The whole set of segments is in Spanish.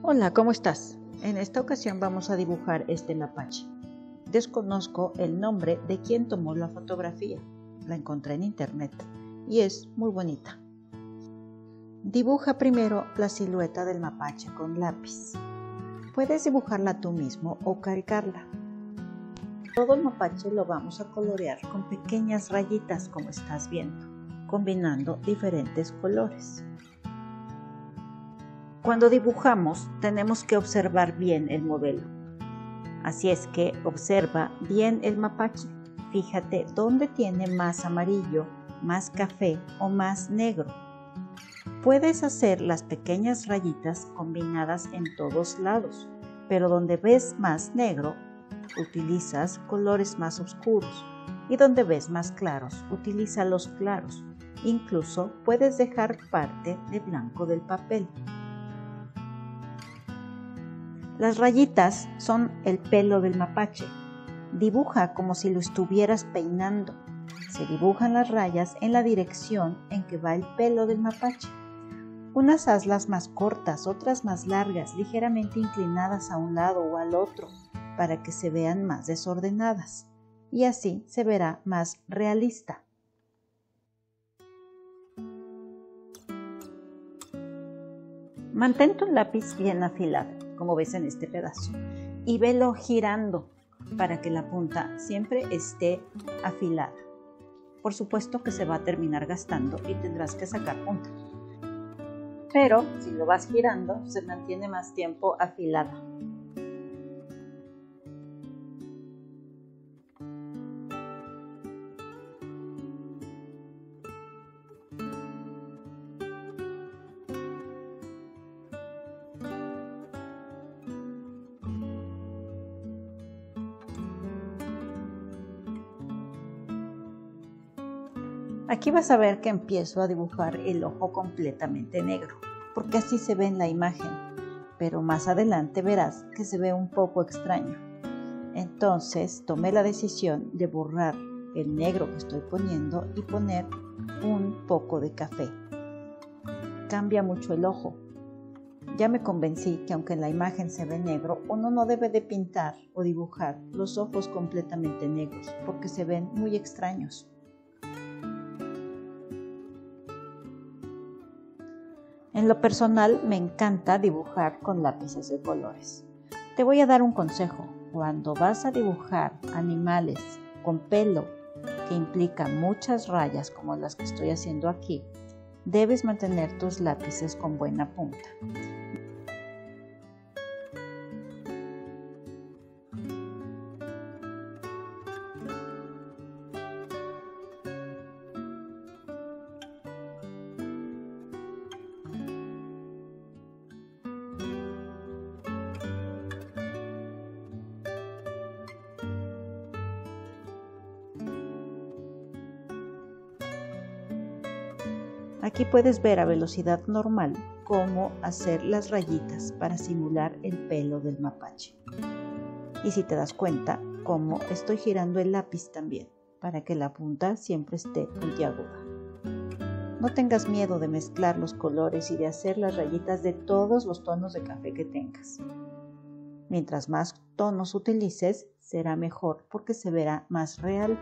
Hola, ¿cómo estás? En esta ocasión vamos a dibujar este mapache. Desconozco el nombre de quien tomó la fotografía. La encontré en internet y es muy bonita. Dibuja primero la silueta del mapache con lápiz. Puedes dibujarla tú mismo o calcarla. Todo el mapache lo vamos a colorear con pequeñas rayitas como estás viendo, combinando diferentes colores. Cuando dibujamos tenemos que observar bien el modelo. Así es que observa bien el mapache. Fíjate dónde tiene más amarillo, más café o más negro. Puedes hacer las pequeñas rayitas combinadas en todos lados, pero donde ves más negro, utilizas colores más oscuros y donde ves más claros, utiliza los claros. Incluso puedes dejar parte de blanco del papel. Las rayitas son el pelo del mapache. Dibuja como si lo estuvieras peinando. Se dibujan las rayas en la dirección en que va el pelo del mapache. Unas hazlas más cortas, otras más largas, ligeramente inclinadas a un lado o al otro, para que se vean más desordenadas. Y así se verá más realista. Mantén tu lápiz bien afilado, como ves en este pedazo, y velo girando para que la punta siempre esté afilada. Por supuesto que se va a terminar gastando y tendrás que sacar punta. Pero si lo vas girando, se mantiene más tiempo afilada. Aquí vas a ver que empiezo a dibujar el ojo completamente negro, porque así se ve en la imagen, pero más adelante verás que se ve un poco extraño. Entonces tomé la decisión de borrar el negro que estoy poniendo y poner un poco de café. Cambia mucho el ojo. Ya me convencí que aunque en la imagen se ve negro, uno no debe de pintar o dibujar los ojos completamente negros, porque se ven muy extraños. En lo personal me encanta dibujar con lápices de colores. Te voy a dar un consejo. Cuando vas a dibujar animales con pelo que implica muchas rayas como las que estoy haciendo aquí, debes mantener tus lápices con buena punta. Aquí puedes ver a velocidad normal cómo hacer las rayitas para simular el pelo del mapache. Y si te das cuenta, cómo estoy girando el lápiz también, para que la punta siempre esté puntiaguda. No tengas miedo de mezclar los colores y de hacer las rayitas de todos los tonos de café que tengas. Mientras más tonos utilices, será mejor porque se verá más real.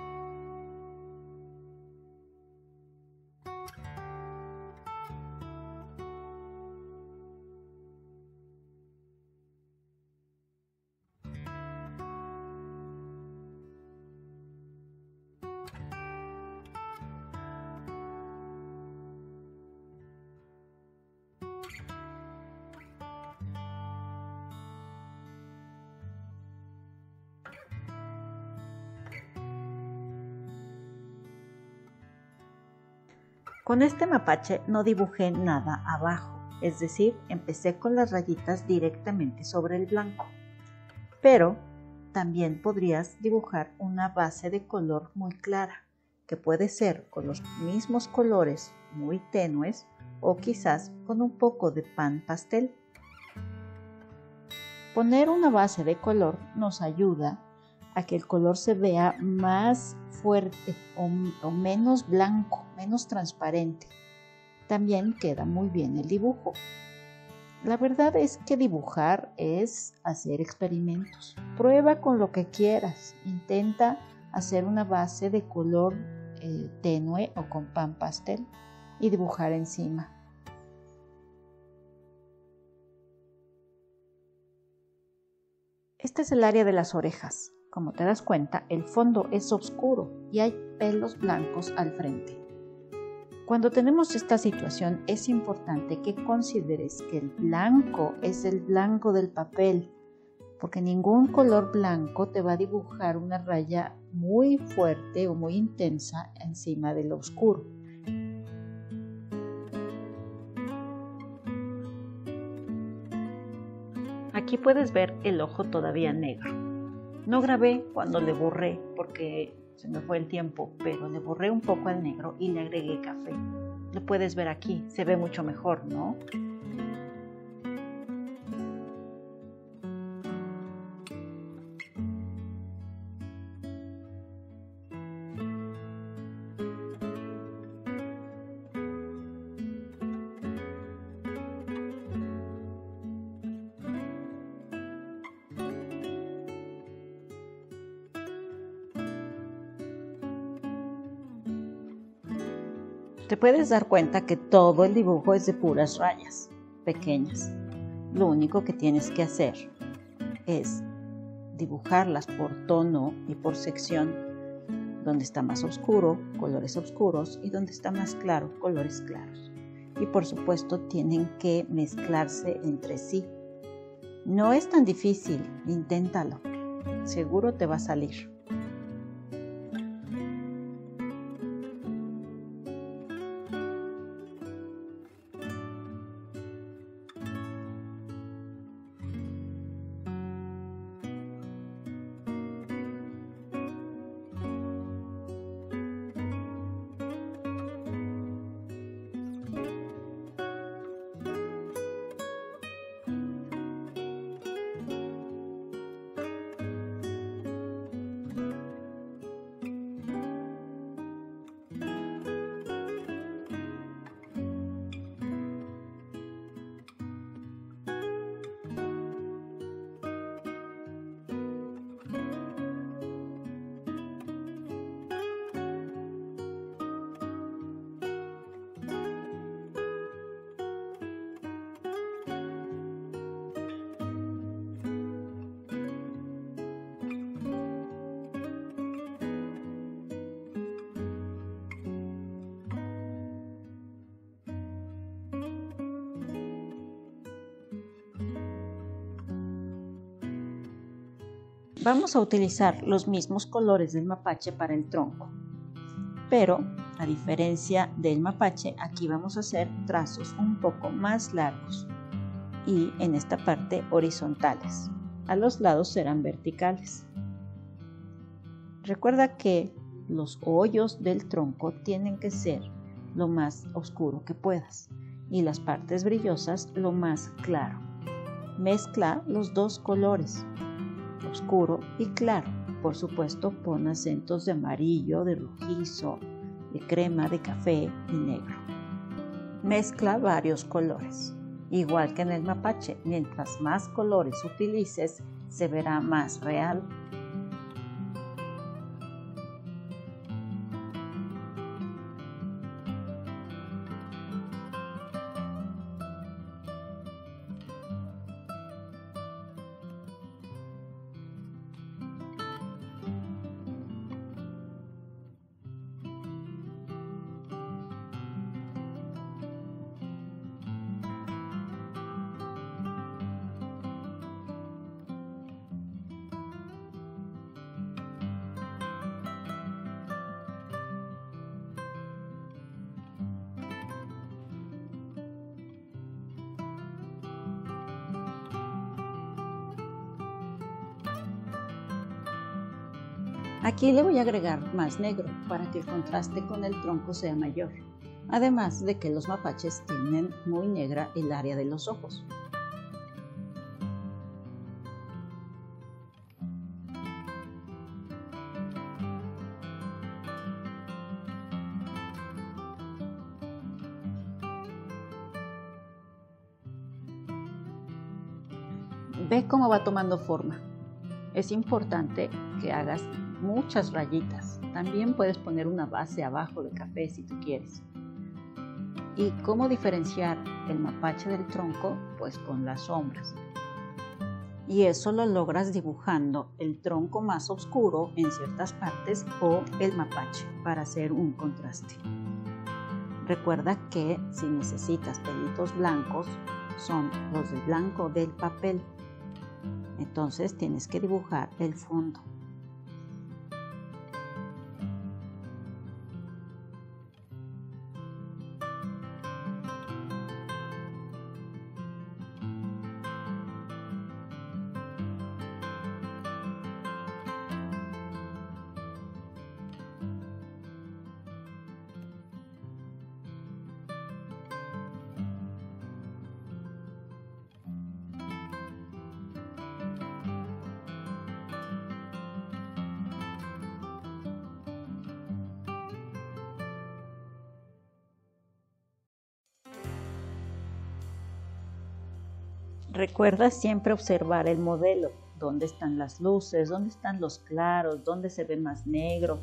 Con este mapache no dibujé nada abajo, es decir, empecé con las rayitas directamente sobre el blanco. Pero también podrías dibujar una base de color muy clara, que puede ser con los mismos colores muy tenues o quizás con un poco de pan pastel. Poner una base de color nos ayuda a que el color se vea más fuerte o menos blanco, menos transparente. También queda muy bien el dibujo. La verdad es que dibujar es hacer experimentos. Prueba con lo que quieras. Intenta hacer una base de color tenue o con pan pastel y dibujar encima. Este es el área de las orejas. Como te das cuenta, el fondo es oscuro y hay pelos blancos al frente. Cuando tenemos esta situación, es importante que consideres que el blanco es el blanco del papel, porque ningún color blanco te va a dibujar una raya muy fuerte o muy intensa encima de lo oscuro. Aquí puedes ver el ojo todavía negro. No grabé cuando le borré porque se me fue el tiempo, pero le borré un poco al negro y le agregué café. Lo puedes ver aquí, se ve mucho mejor, ¿no? Te puedes dar cuenta que todo el dibujo es de puras rayas pequeñas. Lo único que tienes que hacer es dibujarlas por tono y por sección, donde está más oscuro, colores oscuros, y donde está más claro, colores claros. Y por supuesto tienen que mezclarse entre sí. No es tan difícil, inténtalo. Seguro te va a salir. Vamos a utilizar los mismos colores del mapache para el tronco, pero a diferencia del mapache, aquí vamos a hacer trazos un poco más largos y en esta parte horizontales. A los lados serán verticales. Recuerda que los hoyos del tronco tienen que ser lo más oscuro que puedas y las partes brillosas lo más claro. Mezcla los dos colores, oscuro y claro. Por supuesto, pon acentos de amarillo, de rojizo, de crema, de café y negro. Mezcla varios colores. Igual que en el mapache, mientras más colores utilices, se verá más real. Aquí le voy a agregar más negro para que el contraste con el tronco sea mayor, además de que los mapaches tienen muy negra el área de los ojos. Ve cómo va tomando forma. Es importante que hagas muchas rayitas. También puedes poner una base abajo de café si tú quieres. ¿Y cómo diferenciar el mapache del tronco? Pues con las sombras. Y eso lo logras dibujando el tronco más oscuro en ciertas partes o el mapache para hacer un contraste. Recuerda que si necesitas pelitos blancos, son los del blanco del papel. Entonces tienes que dibujar el fondo. Recuerda siempre observar el modelo, dónde están las luces, dónde están los claros, dónde se ve más negro.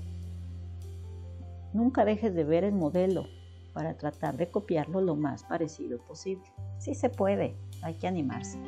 Nunca dejes de ver el modelo para tratar de copiarlo lo más parecido posible. Sí se puede, hay que animarse.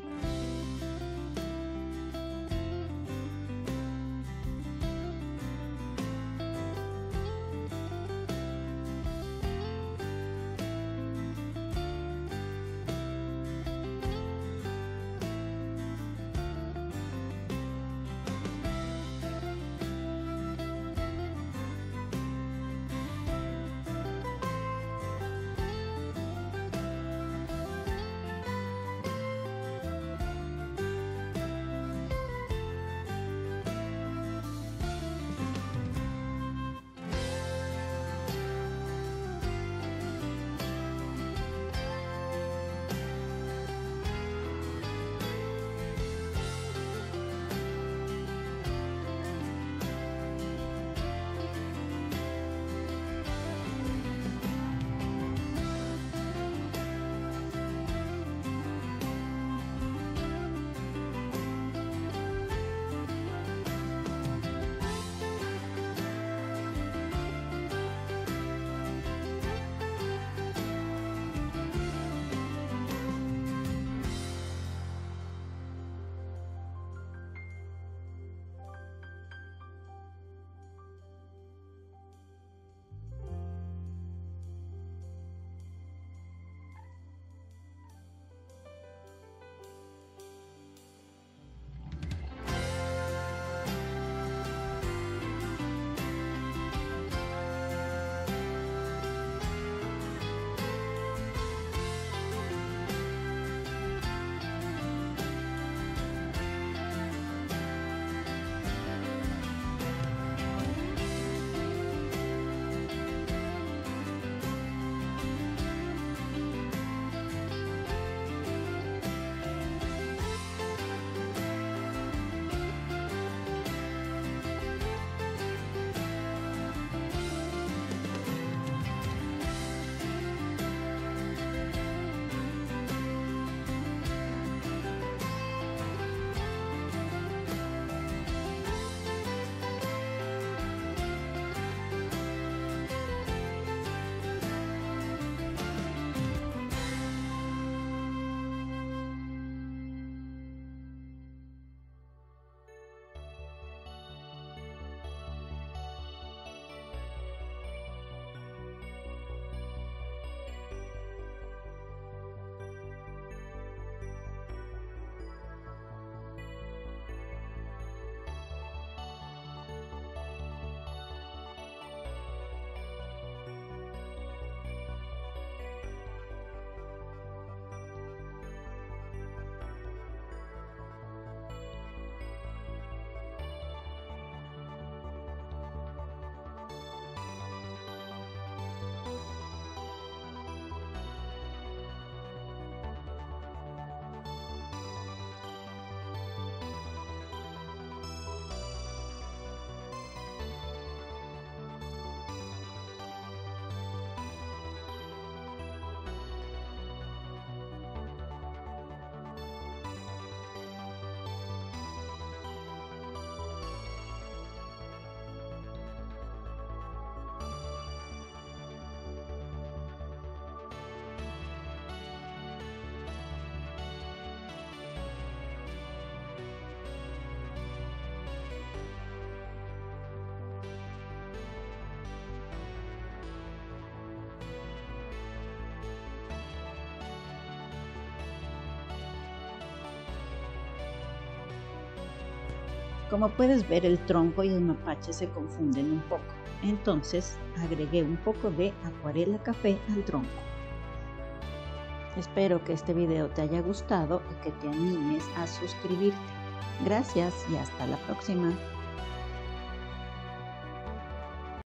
Como puedes ver, el tronco y el mapache se confunden un poco. Entonces agregué un poco de acuarela café al tronco. Espero que este video te haya gustado y que te animes a suscribirte. Gracias y hasta la próxima.